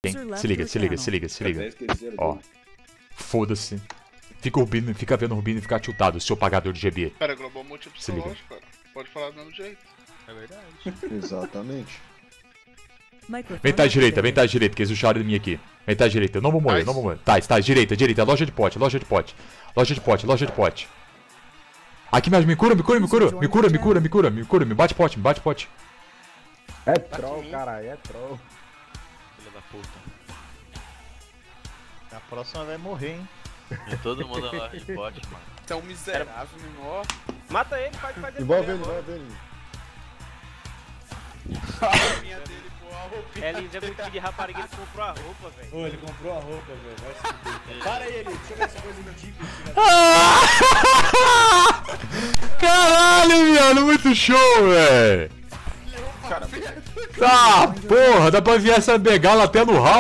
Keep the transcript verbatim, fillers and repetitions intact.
Hein? Se liga, se liga, se liga, se liga. Ó. Foda-se. Fica, Rubino, fica vendo o Rubino ficar tiltado, seu pagador de G B. Cara, Global multipsicológico, cara. Pode falar do mesmo jeito. É verdade. Exatamente. Vem tá à direita, vem tá à direita, que eles deixaram de mim aqui. Vem tá à direita, eu não vou morrer, eu não vou morrer. Tá, está, direita, direita, loja de pote, loja de pote. Loja de pote, loja de pote. Aqui mesmo, me cura, me cura, me cura, me cura, me cura, me cura, me cura, me bate pote, me bate pote. É troll, caralho, é troll. Filha da puta. A próxima vai morrer, hein? E todo mundo na de pote, mano. Você é um miserável, menor. Mata ele, faz, faz ele. Envolve ele, envolve ele. A roupinha dele, pô, a roupinha. É lindo, é muito de rapariga, ele comprou a roupa, velho. Ô, ele comprou a roupa, velho. Vai se fuder. Para aí, ele. Deixa eu ver essa coisa do tipo. Caralho, viado, muito show, velho. Tá, porra, dá pra enviar essa begala até no ralo.